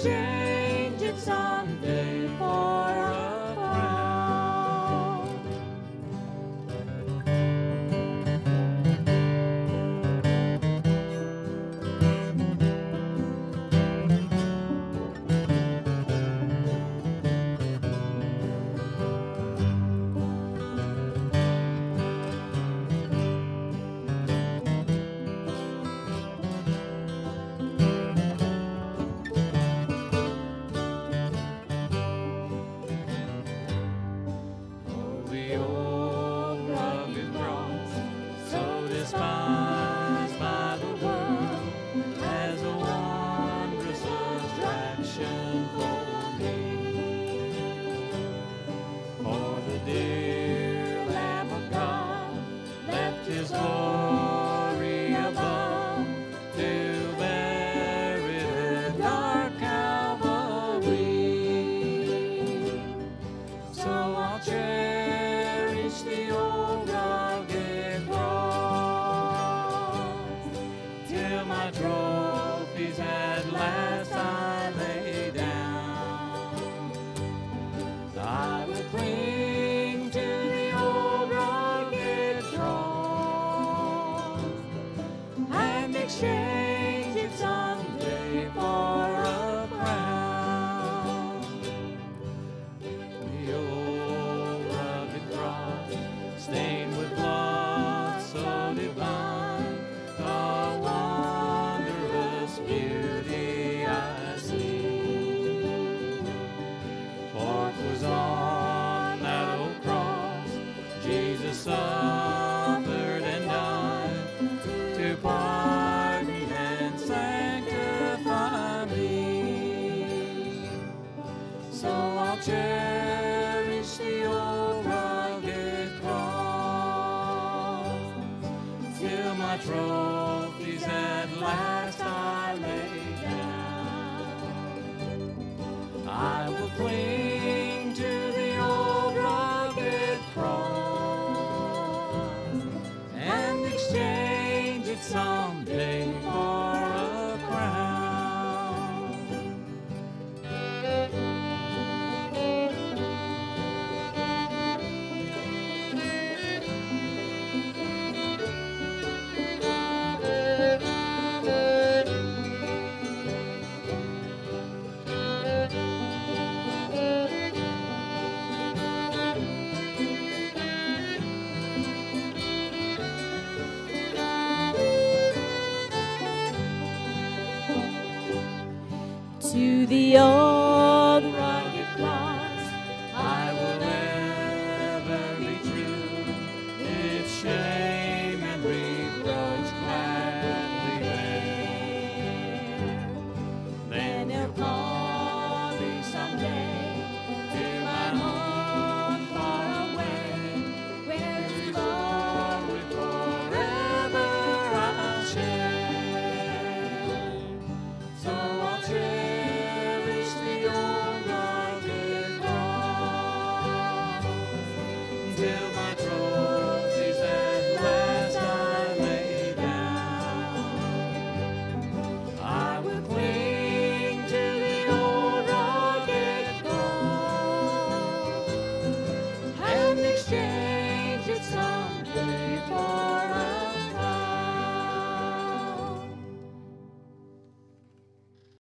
exchange it someday for a crown. Exchange it someday for a crown. The old rugged cross, stained with blood so divine, the wondrous beauty I see. For it was on that old cross Jesus suffered and died to pardon and sanctify me. So I'll cherish the old rugged cross till my trophies at last I lay down. I will cling to the old rugged cross and exchange it someday for a crown. To the old